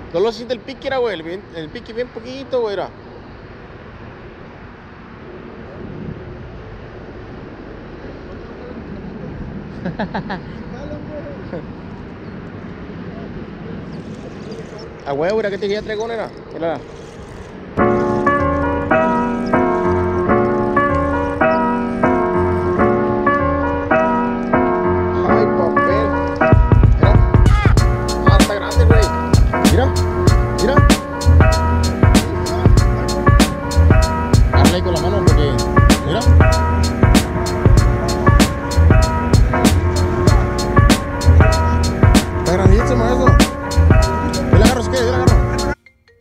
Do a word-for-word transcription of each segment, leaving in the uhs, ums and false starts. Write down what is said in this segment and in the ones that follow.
No lo siente el pique, era, güey. El, bien- el pique bien poquito, güey, era. A huevo, era que te quería traer, era. Era. Ay, papel. Mira. Ah, está grande, güey. Mira. Mira. Hazle ahí con la mano porque. Mira. Está grandísimo eso. Yo le agarro, si quieres, yo le agarro.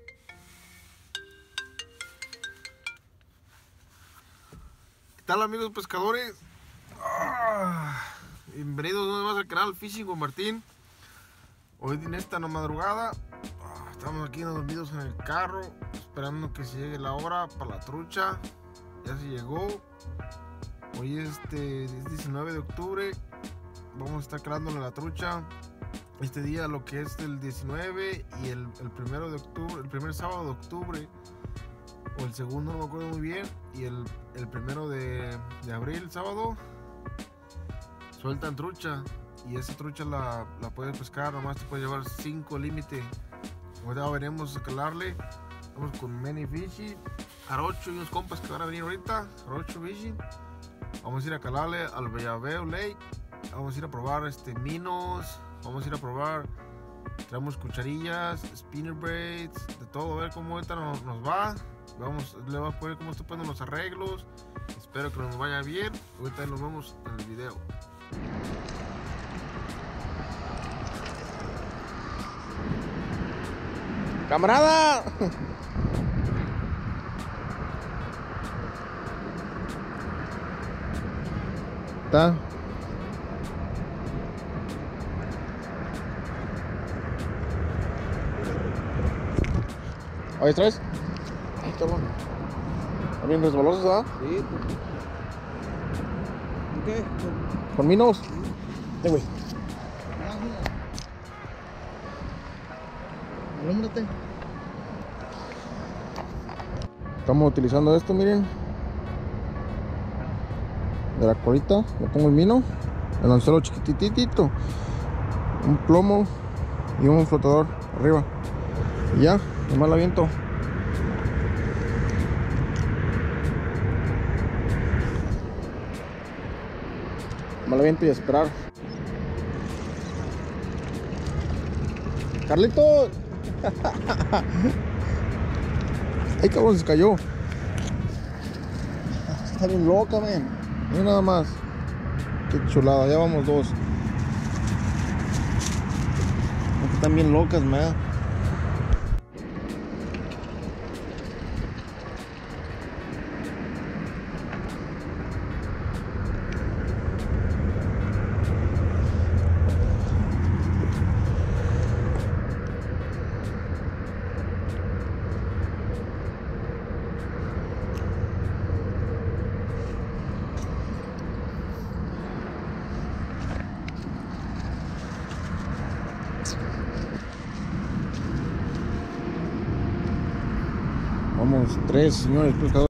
¿Qué tal, amigos pescadores? Ah, bienvenidos una vez más al canal Fishing con Martín. Hoy en esta no madrugada ah, estamos aquí dormidos en el carro esperando que se llegue la hora para la trucha. Ya se llegó. Hoy este, es diecinueve de octubre. Vamos a estar calándole la trucha este día, lo que es el diecinueve y el, el primero de octubre, el primer sábado de octubre o el segundo, no me acuerdo muy bien, y el, el primero de, de abril, sábado, sueltan trucha y esa trucha la, la puedes pescar, nomás te puede llevar cinco límite. Ahora veremos a calarle. Vamos con Many Fishing, Jarocho y unos compas que van a venir ahorita, Jarocho Fishing. Vamos a ir a calarle al Bellaveo Lake. Vamos a ir a probar este minos. Vamos a ir a probar. Traemos cucharillas, spinner braids, de todo. A ver cómo ahorita nos, nos va. Vamos, le voy a poner cómo estoy poniendo los arreglos. Espero que nos vaya bien. Ahorita nos vemos en el video. ¡Camarada! ¿Está? ¿Ahí traes? Ahí está, bueno. ¿Está bien resbalosos, ¿verdad? Sí. ¿Qué? ¿Con minos? Eh, güey. Alúmbrate. Estamos utilizando esto, miren. De la colita, le pongo el mino, el anzuelo chiquititito, un plomo y un flotador arriba. Y ya, nomás la aviento. Nomás la aviento y a esperar. ¡Carlitos! ¡Ay, cabrón, se cayó! Está bien loca, man. Mira nada más. Qué chulada, ya vamos dos. Están bien locas, man. Vamos, tres señores pescadores.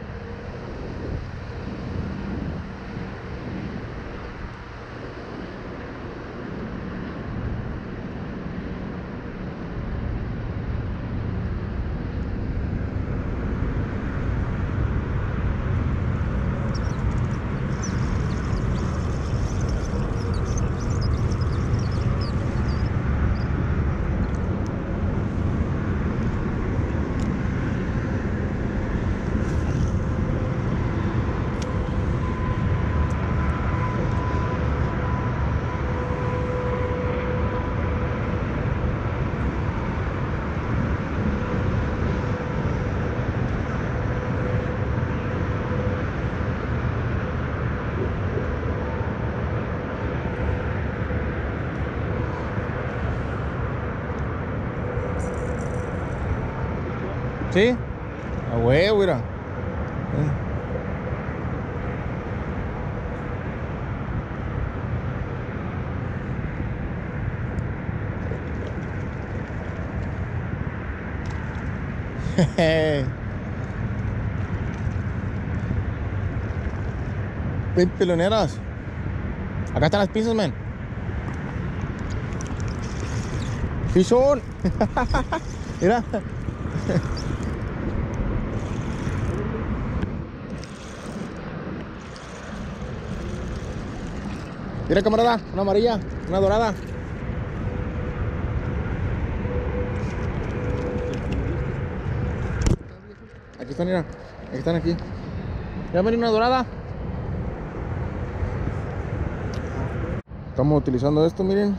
¿Sí? A huevo, mira. Eh. Ven, peloneras. Acá están las pizzas, man. Fish on. Mira. Mira, camarada, una amarilla, una dorada. Aquí están, mira. Aquí están aquí. Ya ven una dorada. Estamos utilizando esto, miren.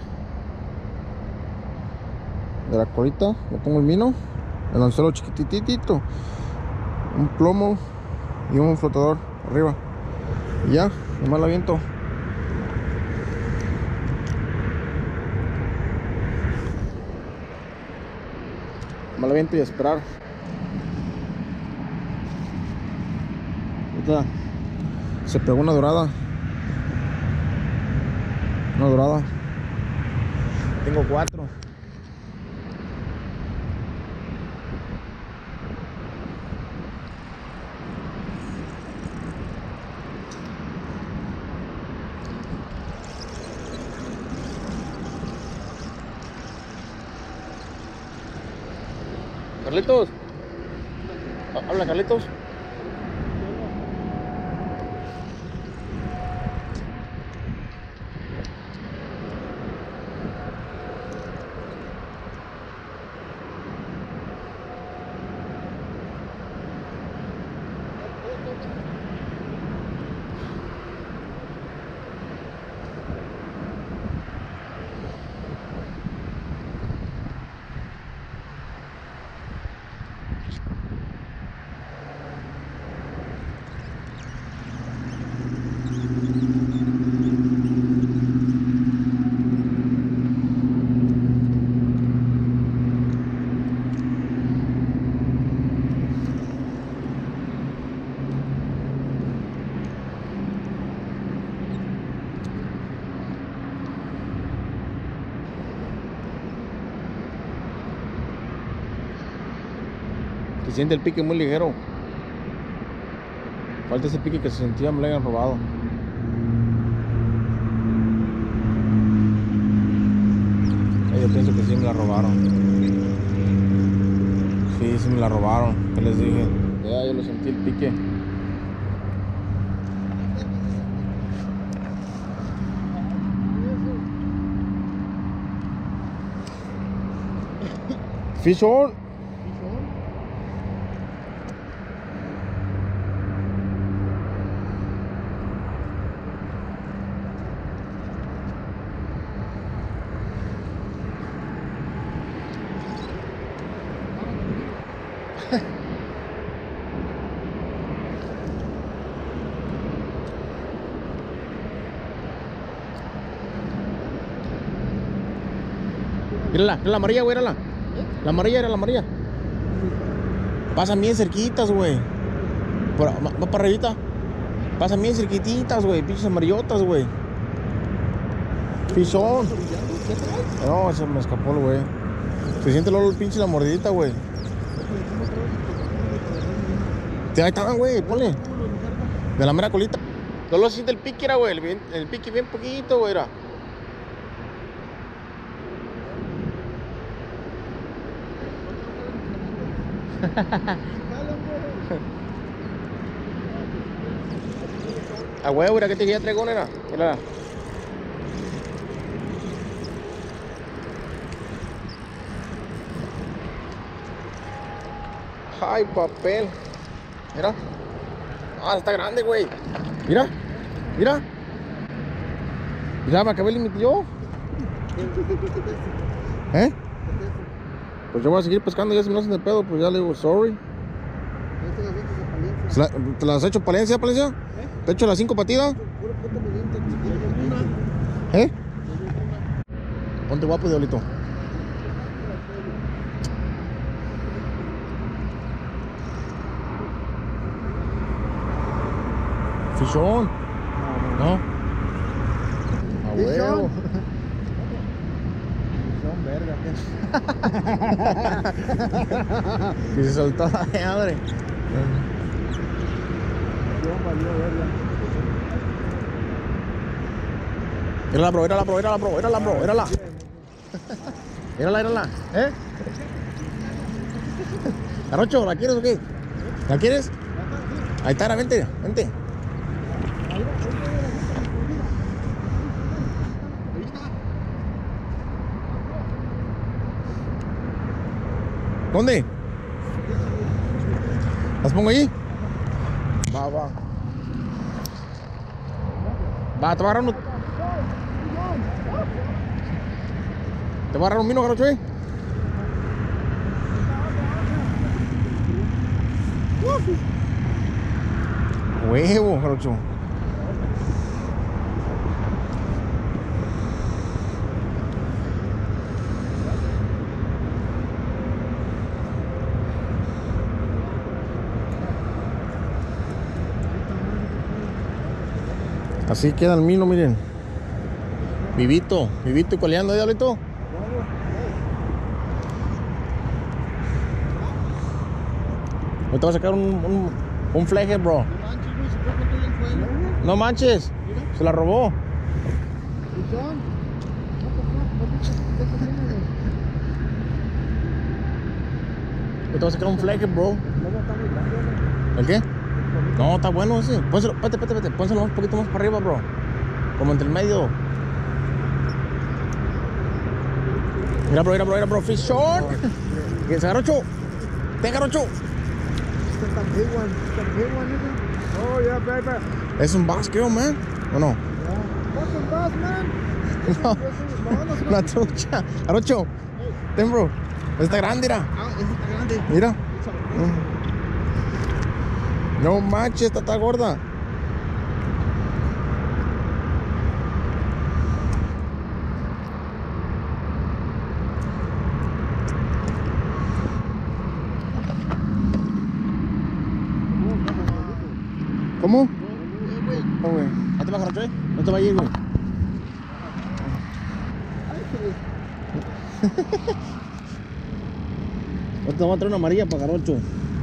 De la colita, le pongo el mino, el anzuelo chiquititito, un plomo y un flotador arriba. Y ya, nomás la aviento. Nomás la aviento y a esperar. Ahorita se pegó una dorada. Una dorada. Tengo cuatro. Carlitos. Habla, Carlitos. Se siente el pique muy ligero. Falta ese pique que se sentía me lo hayan robado. Eh, yo pienso que sí me la robaron. Sí, sí me la robaron. ¿Qué les dije? Ya, yo lo sentí el pique. Fish on. Mírala, mira la amarilla, güey, mírala. La amarilla era la amarilla. Pasan bien cerquitas, güey. Va para arribita. Pasan bien cerquititas, güey. Pinches amarillotas, güey. Fichón. No, se me escapó, güey. Se siente luego el pinche la mordidita, güey. Ahí están, güey, ponle. De la mera colita. Solo se siente el pique, era, güey. El, el pique bien poquito, güey, era. A huevo, mira que te quería traigo, nena. Mira. Ay, papel. Mira. Ah, está grande, güey. Mira. Mira. Ya me acabé el límite yo. ¿Eh? Pues yo voy a seguir pescando, ya se me hacen de pedo, pues ya le digo sorry. ¿Te las has hecho Palencia, Palencia? ¿Eh? ¿Te he hecho las cinco patidas? ¿Eh? Ponte guapo, diablito. Fichón. ¿No? A huevo. Fichón, verga. Y se soltó la madre. Mírala, bro, mírala, bro, mírala, bro, mírala, bro, mírala. Mírala, mírala. ¿Eh? Jarocho, ¿la quieres o qué? ¿La quieres? Ahí está, vente, vente. ¿Dónde? ¿Las pongo ahí? Va, va. Va, te voy a agarrar un... Te voy a agarrar un vino, Jarocho, ¿eh? Huevo, Jarocho. Así queda el mino, miren. Vivito, vivito y coleando, diablito. Ahorita va a sacar un, un, un fleje, bro. No manches, se la robó. Ahorita va a sacar un fleje, bro. ¿El qué? No, está bueno ese. Pónselo, espérate, espérate, espérate. Pónselo un poquito más para arriba, bro. Como entre el medio. Mira, bro, mira, bro, mira, bro. Fish on. ¿Qué es, Jarocho? Ten, Jarocho. Oh, yeah, baby. Es un bass, creo, man. ¿O no? What's un bass, man? No, una trucha. Jarocho. Ten, bro. Está grande, mira. Ah, ese está grande. Mira. No manches, esta está gorda. ¿Cómo? No, güey. ¿No te va a agarrar, no te va a ir, güey. Ahorita te voy a traer una amarilla para Jarocho.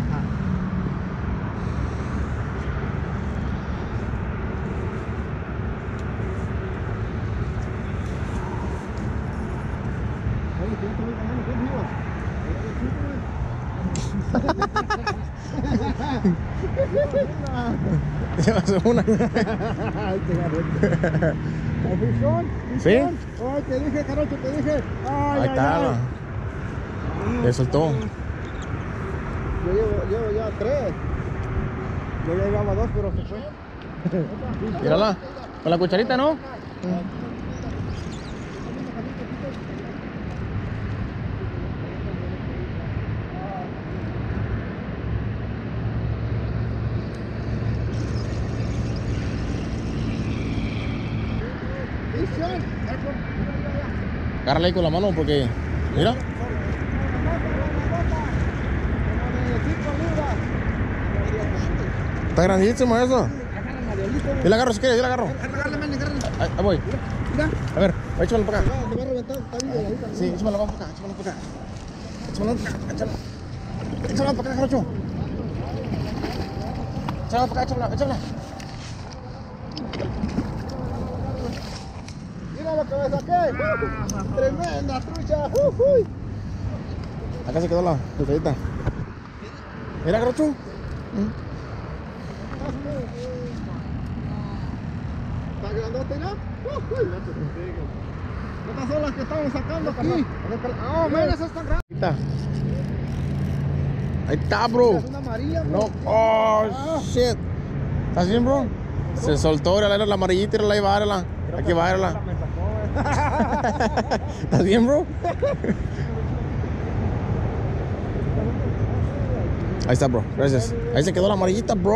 Llevas una. ¿Sí? Oh, te dije, Jarocho, te dije. Ay, Ahí está. ay, ay. Le soltó. Yo llevo, llevo ya tres. Yo ya llevaba dos, pero se fue. Mírala. Con la cucharita, ¿no? Agárrala ahí con la mano porque... Mira. Está grandísimo eso. Yo la agarro si quieres, yo la agarro. Ahí, ahí voy. A ver, échamelo para acá. Sí, échamelo para acá, échamelo para acá. Échamelo para acá, échamelo. Échamelo para acá, Jarocho. Échamelo para acá, échamelo, échamelo. Mira lo que me saqué. Tremenda trucha. Uh, uy. Acá se quedó la pescadita. Mira, Jarocho. ¿Está grandote ya? Uh, uy. Estas son las que estamos sacando aquí. Oh, mira, esas están grandes. Ahí está. Ahí está, bro. Es una amarilla, bro. No. Oh, shit. ¿Estás bien, bro? Se soltó, era la amarillita, era la iba a darla. Aquí va a darla. ¿Estás bien, bro? Ahí está, bro. Gracias. Ahí se quedó la amarillita, bro.